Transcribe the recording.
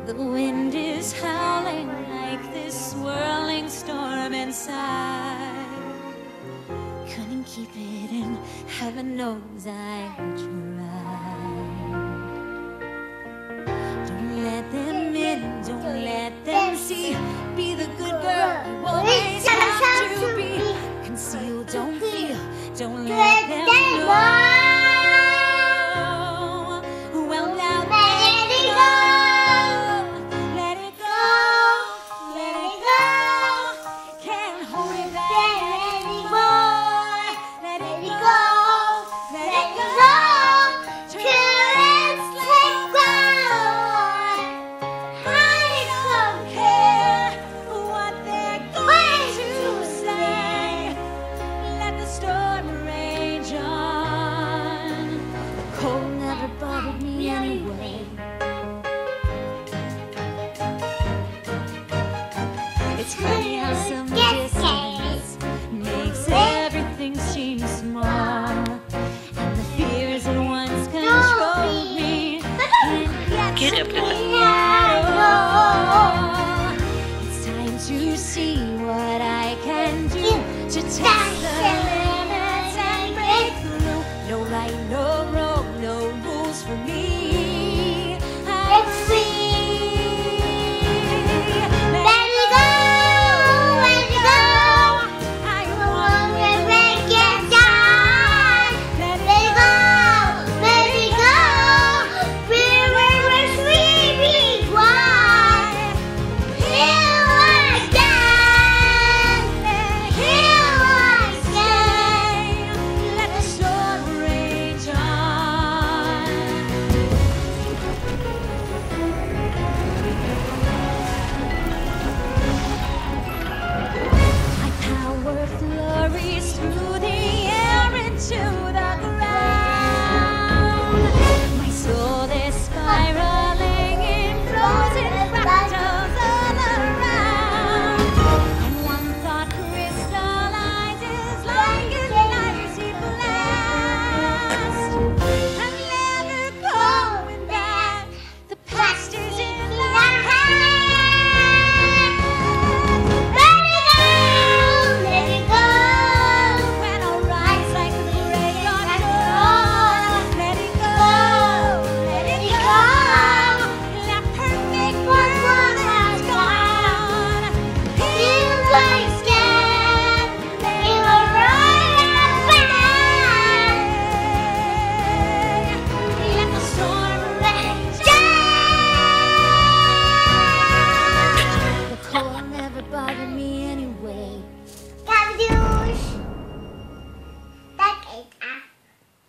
The wind is howling like this swirling storm inside. Couldn't keep it in, heaven knows I tried. Don't let them in, don't let them see. Be the good girl you always have to be. Conceal, don't feel, don't let them know. Well, now let it go. Let it go, let it go. Can't hold it back anymore. Let it go, let it go. Just let go. I don't care what they're going to say. Let the storm rage on. The cold never bothered me anyway. It's funny how some distance makes everything seem small, and the fears that once controlled me can't get to me at all. It's time to see what I can do to test